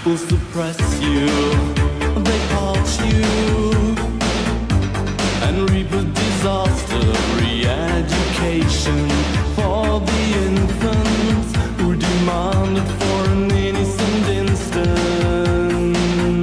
People suppress you, they pulse you, and reap a disaster. Re-education for the infants who demanded for an innocent instant.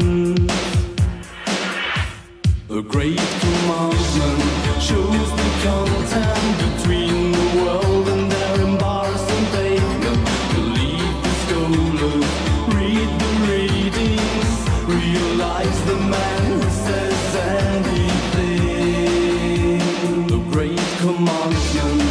The great commandment shows the content between the world and their embarrassing pavement. Believe the scholars, read the readings, realize the man who says anything. The great commandment.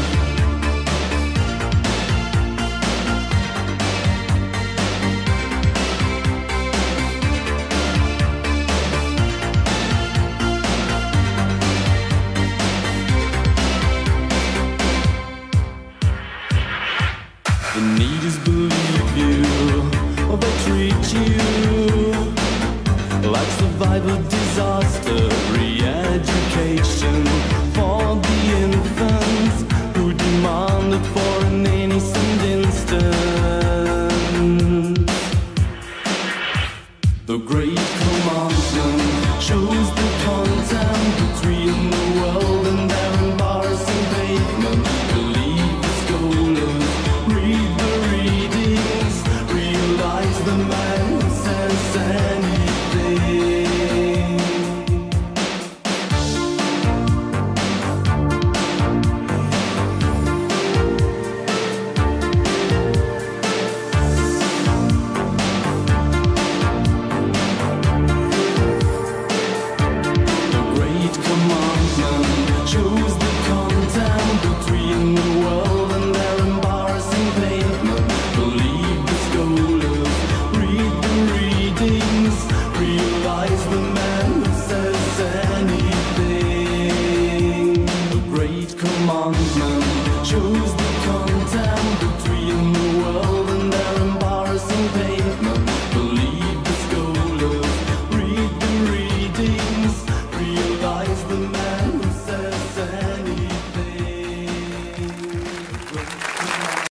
The need is believe you, or they treat you like survivor disaster. Re-education